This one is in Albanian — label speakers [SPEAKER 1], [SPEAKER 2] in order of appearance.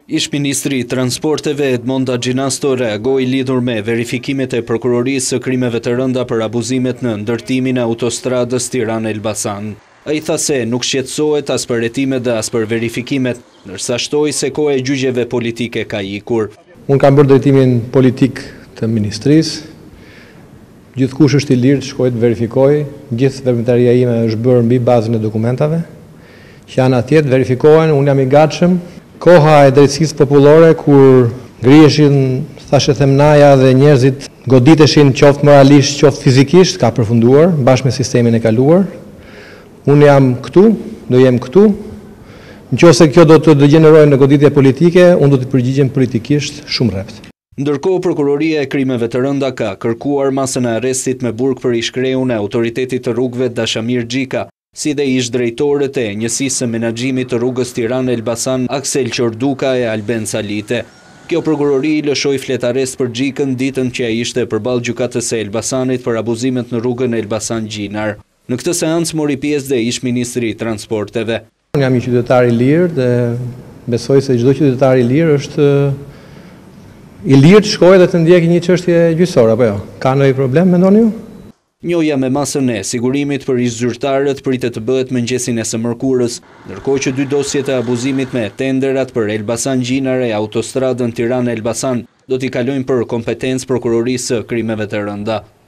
[SPEAKER 1] Ish-ministri i Transporteve Edmond Agjinasto reagoi lidhur me verifikimet e prokurorisë së krimeve të rënda për abuzimet në ndërtimin e autostradës Tiranë-Elbasan. Ai tha se nuk shqetësohet as për hetimet dhe as për verifikimet, ndërsa shtoi se koha e gjyqjeve politike ka ikur.
[SPEAKER 2] Unë kam bërë drejtimin politik të ministrisë. Gjithkush është i lirë të shkojë të verifikojë, gjithë veprimtaria ime është bërë mbi bazën e dokumentave që janë atje të verifikohen, unë jam i gatshëm. Koha e drejtësisë popullore kur ngriheshin thashë themnaja dhe njerëzit goditeshin qoftë moralisht, qoftë fizikisht, ka përfunduar bashkë me sistemin e kaluar. Unë jam këtu, do jem këtu. Nëse kjo do të degenerojë në goditje politike, unë do të përgjigjem politikisht shumë rrept.
[SPEAKER 1] Ndërkohë, Prokuroria e Krimeve të Rënda ka kërkuar masën e arrestit me burg për ish-kreun e Autoritetit të Rrugëve Dashamir Gjika, si dhe ish-drejtorët e njësisë së menaxhimit të rrugës Tiranë-Elbasan Aksel Qorduka e Alben Salite. Kjo prokurori lëshoi fletarest për Gjikën ditën që ai ishte përballë gjykatës së Elbasanit për abuzimet në rrugën Elbasan-Gjinar. Në këtë seancë mori pjesë dhe ish-ministri i Transporteve.
[SPEAKER 2] Unë jam një qytetar i lirë dhe besoj se çdo qytetar i lirë është i lirë të shkojë dhe të ndjekë një çështje gjyqësore, apo jo? Ka ndonjë problem, mendoni ju?
[SPEAKER 1] Njohja me masën e sigurimit për ish-zyrtarët pritet të bëhet mëngjesin e së mërkurës, ndërkohë që dy dosjet e abuzimit me tenderat për Elbasan-Gjinar e autostradën Tiranë-Elbasan do t'i kalojnë për kompetencë prokurorisë së krimeve të rënda.